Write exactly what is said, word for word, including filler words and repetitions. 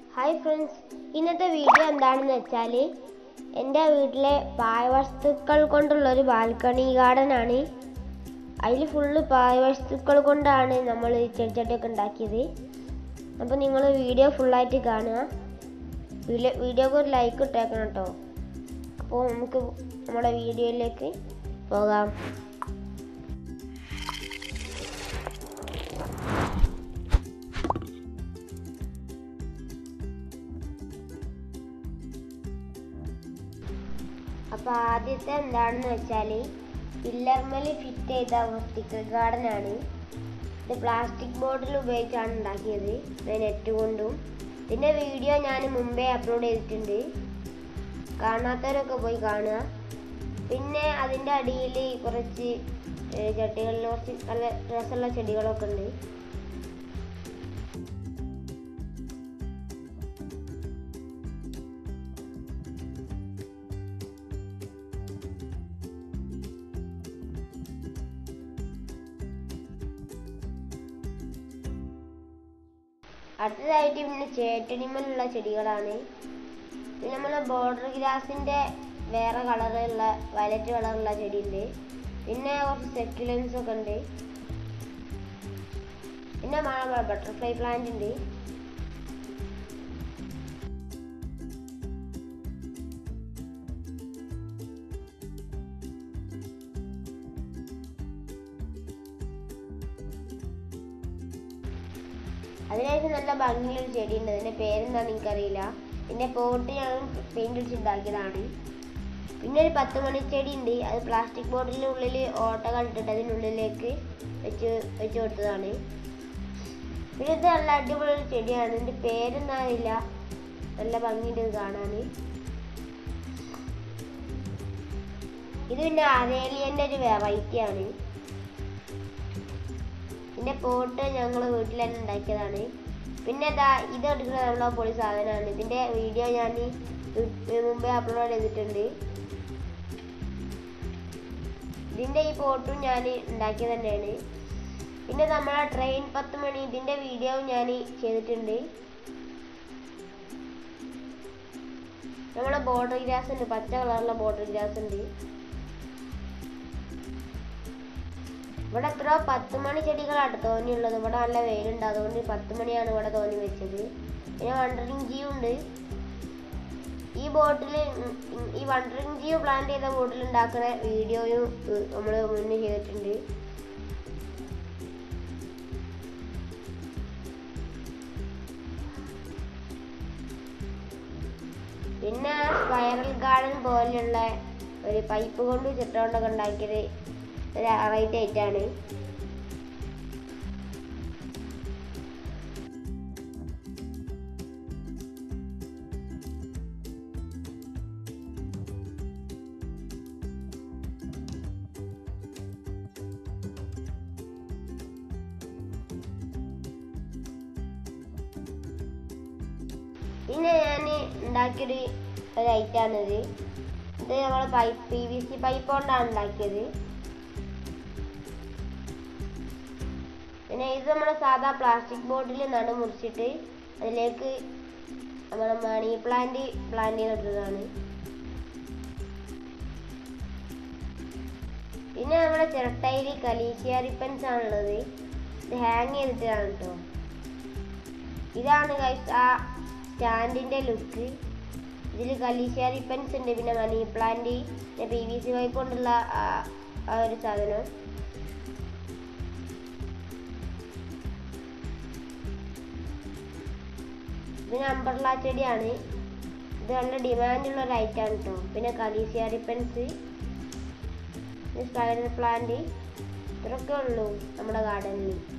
Hi friends, ഇന്നത്തെ video എന്താണെന്ന് വെച്ചാൽ എൻ്റെ വീട്ടിലെ പാഴ്വസ്തുക്കൾ കൊണ്ടുള്ളൊരു ബാൽക്കണി ഗാർഡൻ ആണ്. അതിൽ ഫുള്ള് പാഴ്വസ്തുക്കൾ കൊണ്ടാണ് നമ്മൾ ഈ ചെടിച്ചട്ടിയൊക്കെ ഉണ്ടാക്കിയത്. അപ്പോൾ നിങ്ങൾ വീഡിയോ ഫുള്ളായിട്ട് കാണുക. വീഡിയോക്ക് ഒരു ലൈക്ക് ഇട്ടേക്കണം കേട്ടോ. അപ്പോൾ നമുക്ക് നമ്മുടെ വീഡിയോയിലേക്ക് പോകാം. അപ്പോൾ ആദ്യത്തെ എന്താണെന്ന് വെച്ചാൽ പില്ലർമേൽ ഫിറ്റ് ചെയ്ത വെർട്ടിക്കൽ ഗാർഡൻ ആണ്. ഇത് പ്ലാസ്റ്റിക് ബോട്ടിൽ ഉപയോഗിച്ചാണ് ഉണ്ടാക്കിയത്, നെറ്റ് കൊണ്ടും. ഇതിൻ്റെ വീഡിയോ ഞാൻ മുമ്പേ അപ്ലോഡ് ചെയ്തിട്ടുണ്ട്, കാണാത്തവരൊക്കെ പോയി കാണുക. പിന്നെ അതിൻ്റെ അടിയിൽ കുറച്ച് ചട്ടികളിൽ കുറച്ച് നല്ല രസമുള്ള ചെടികളൊക്കെ ഉണ്ട്. അടുത്തതായിട്ട് പിന്നെ ചേട്ടനിമലുള്ള ചെടികളാണ്. പിന്നെ നമ്മളെ ബോർഡർ ഗ്രാസിൻ്റെ വേറെ കളറുള്ള വയലറ്റ് കളറുള്ള ചെടിയുണ്ട്. പിന്നെ കുറച്ച് സെക്യുലൻസ് ഒക്കെ ഉണ്ട്. പിന്നെ മഴ ബട്ടർഫ്ലൈ പ്ലാന്റ് ഉണ്ട്. അതിനായിട്ട് നല്ല ഭംഗിയുള്ളൊരു ചെടിയുണ്ട്. അതിൻ്റെ പേരെന്താണെന്ന് എനിക്കറിയില്ല. പിന്നെ പോട്ട് ഞാൻ പെയിൻ്റ് അടിച്ചുണ്ടാക്കിയതാണ്. പിന്നെ ഒരു പത്ത് മണി ചെടി ഉണ്ട്. അത് പ്ലാസ്റ്റിക് ബോട്ടിലിൻ്റെ ഉള്ളിൽ ഓട്ടകൾ ഇട്ടിട്ട് അതിനുള്ളിലേക്ക് വെച്ച് വെച്ച് കൊടുത്തതാണ്. പിന്നെ ഇത് നല്ല അടിപൊളി ഒരു ചെടിയാണ്. ഇതിൻ്റെ പേരൊന്നും അറിയില്ല. നല്ല ഭംഗിയുണ്ട് ഇത് കാണാൻ. ഇത് പിന്നെ അരേലിയൻ്റെ ഒരു വെറൈറ്റിയാണ്. പിന്നെ പോട്ട് ഞങ്ങൾ വീട്ടിൽ തന്നെ ഉണ്ടാക്കിയതാണ്. പിന്നെ ഇതാ ഇത് എടുക്കുന്നത് നമ്മളെ പൊളി സാധനമാണ്. ഇതിൻ്റെ വീഡിയോ ഞാൻ മുമ്പേ അപ്ലോഡ് ചെയ്തിട്ടുണ്ട്. ഇതിൻ്റെ ഈ പോട്ടും ഞാൻ ഉണ്ടാക്കിയത് തന്നെയാണ്. പിന്നെ നമ്മളെ ട്രെയിൻ പത്ത് മണി ഇതിൻ്റെ വീഡിയോ ഞാൻ ചെയ്തിട്ടുണ്ട്. നമ്മളെ ബോർഡർ ഗ്രാസ് ഉണ്ട്, പച്ച കളറുള്ള ബോർഡർ ഗ്രാസ് ഉണ്ട്. ഇവിടെ എത്ര പത്ത് മണി ചെടികളാണ് തോന്നിയുള്ളത്. ഇവിടെ നല്ല വെയിലുണ്ട്, അതുകൊണ്ട് പത്ത് മണിയാണ് ഇവിടെ തോന്നി വെച്ചത്. പിന്നെ വണ്ടറിങ് ജീവ് ഉണ്ട്. ഈ ബോട്ടിൽ ഈ വണ്ടറിങ് ജീവ് പ്ലാന്റ് ചെയ്ത ബോട്ടിൽ ഉണ്ടാക്കുന്ന വീഡിയോയും നമ്മൾ മുന്നേ ചെയ്തിട്ടുണ്ട്. പിന്നെ സ്പൈറൽ ഗാർഡൻ പോലെയുള്ള ഒരു പൈപ്പ് കൊണ്ട് ചുറ്റുകൊണ്ടൊക്കെ ഉണ്ടാക്കിയത് ഒരു വെറൈറ്റി ആയിട്ടാണ്. പിന്നെ ഞാൻ ഉണ്ടാക്കിയൊരു ഒരു ഐറ്റാണിത്. ഇത് നമ്മൾ pipe P V C pipe കൊണ്ടാണ് ഉണ്ടാക്കിയത്. പിന്നെ ഇത് നമ്മുടെ സാധാ പ്ലാസ്റ്റിക് ബോട്ടിൽ നടു മുറിച്ചിട്ട് അതിലേക്ക് നമ്മുടെ മണി പ്ലാന്റ് പ്ലാന്റ് ചെയ്തിട്ടതാണ്. പിന്നെ നമ്മുടെ ചിരട്ടയിൽ കലീഷ്യ റിപ്പൻസ് ആണുള്ളത്. ഇത് ഹാങ് ചെയ്തിട്ടാണ് കേട്ടോ. ഇതാണ് ഗൈസ് ആ സ്റ്റാൻഡിൻ്റെ ലുക്ക്. ഇതിൽ കലീഷ്യ റിപ്പൻസ് ഉണ്ട്, പിന്നെ മണി പ്ലാന്റ്, പിന്നെ പി വി സി പൈപ്പ് കൊണ്ടുള്ള ആ ഒരു സാധനം. ഇത് അംബ്രല്ല ചെടിയാണ്. ഇത് നല്ല ഡിമാൻഡുള്ള ഒരു ഐറ്റമാണ് കേട്ടോ. പിന്നെ കലീഷ്യ റിപ്പൻസ്, സ്പൈഡർ പ്ലാന്റ്, ഇത്രയൊക്കെ ഉള്ളൂ നമ്മുടെ ഗാർഡനിൽ.